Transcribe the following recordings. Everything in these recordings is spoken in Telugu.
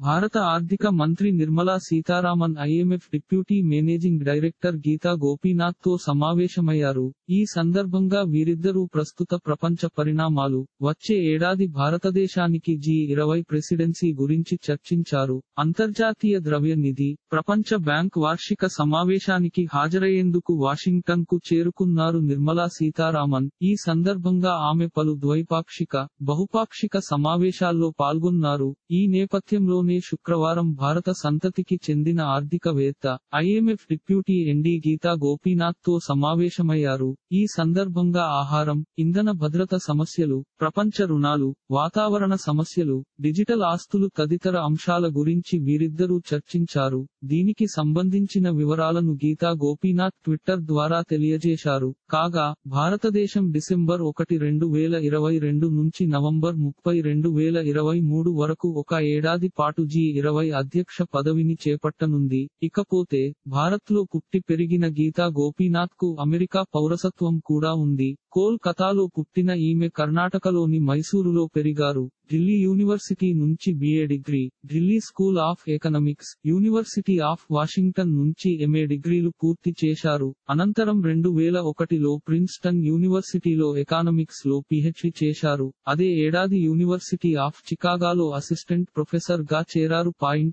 భారత ఆర్థిక మంత్రి Nirmala Sitharaman IMF deputy managing director Gita Gopinath తో సమావేశమయ్యారు. ఈ సందర్భంగా వీరిద్దరూ ప్రస్తుత ప్రపంచ పరిణామాలు, వచ్చే ఏడాది భారతదేశానికి G20 ప్రెసిడెన్సీ గురించి చర్చించారు. అంతర్జాతీయ ద్రవ్య నిధి, ప్రపంచ బ్యాంక్ వార్షిక సమావేశానికి హాజరయ్యేందుకు వాషింగ్టన్ కు చేరుకున్నారు నిర్మలా సీతారామన్. ఈ సందర్భంగా ఆమె పలు ద్వైపాక్షిక, బహుపాక్షిక సమావేశాల్లో పాల్గొన్నారు. ఈ నేపథ్యంలోనే శుక్రవారం భారత సంతతికి చెందిన ఆర్థికవేత్త, IMF deputy MD Gita Gopinath తో సమావేశమయ్యారు. ఈ సందర్భంగా ఆహారం, ఇంధన భద్రత సమస్యలు, ప్రపంచ రుణాలు, వాతావరణ సమస్యలు, డిజిటల్ ఆస్తులు తదితర అంశాల గురించి వీరిద్దరూ చర్చించారు. దీనికి సంబంధించిన వివరాలను గీతా గోపీనాథ్ ట్విట్టర్ ద్వారా తెలియజేశారు. కాగా, భారతదేశం డిసెంబర్ 1, 2022 నుంచి నవంబర్ 30, 2023 వరకు ఒక ఏడాది పాటు G20 అధ్యక్ష పదవిని చేపట్టనుంది. ఇకపోతే, భారత్లో పుట్టి పెరిగిన గీతా గోపీనాథ్ కు అమెరికా పౌరసత్వం కూడా ఉంది. కోల్కతాలో పుట్టిన ఈమె కర్ణాటకలోని మైసూరులో పెరిగారు. ఢిల్లీ యూనివర్సిటీ నుంచి BA degree, Delhi school of economics, university of Washington నుంచి MA డిగ్రీలు పూర్తి చేశారు. అనంతరం 2001లో ప్రిన్స్టన్ యూనివర్సిటీలో ఎకానమిక్స్ లో PhD చేశారు. అదే ఏడాది యూనివర్సిటీ ఆఫ్ చికాగోలో అసిస్టెంట్ ప్రొఫెసర్ గా చేరారు.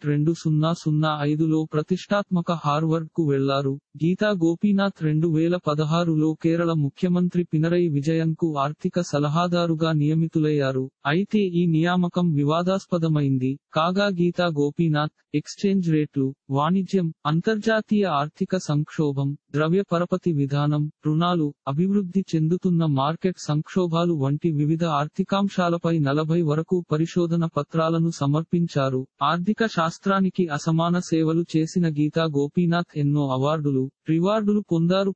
2005లో ప్రతిష్టాత్మక హార్వర్డ్ కు వెళ్లారు. గీతా గోపీనాథ్ 2016లో కేరళ ముఖ్యమంత్రి పినరయి విజయన్ కు ఆర్థిక సలహాదారుగా నియమితులయ్యారు. అయితే ఈ నియామకం వివాదాస్పదమైంది. కాగా గీతా గోపీనాథ్, ఎక్స్చేంజ్ రేట్లు, వాణిజ్యం, అంతర్జాతీయ ఆర్థిక సంక్షోభం, ద్రవ్య పరపతి విధానం, రుణాలు, అభివృద్ధి చెందుతున్న మార్కెట్ సంక్షోభాలు వంటి వివిధ ఆర్థికాంశాలపై 40 వరకు పరిశోధన పత్రాలను సమర్పించారు. ఆర్థిక శాస్త్రానికి అసమాన సేవలు చేసిన గీతా గోపీనాథ్ ఎన్నో అవార్డులు, రివార్డులు పొందారు.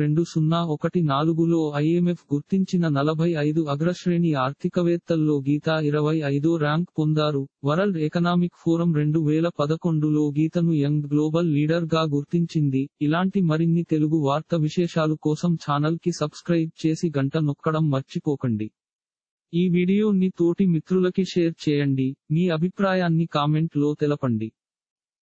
2014లో IMF గుర్తించిన 45 అగ్రశ్రేణి ఆర్థికవేత్తల్లో గీతా 25వ ర్యాంక్ పొందారు. వరల్డ్ ఎకనామిక్ ఫోరం 2011లో గీతను యంగ్ గ్లోబల్ లీడర్ గా గుర్తించింది. ఇలాంటి మరిన్ని తెలుగు వార్త విశేషాలు కోసం ఛానల్ కి సబ్స్క్రైబ్ చేసి గంట నొక్కడం మర్చిపోకండి. ఈ వీడియోని తోటి మిత్రులకి షేర్ చేయండి. మీ అభిప్రాయాన్ని కామెంట్ లో తెలపండి.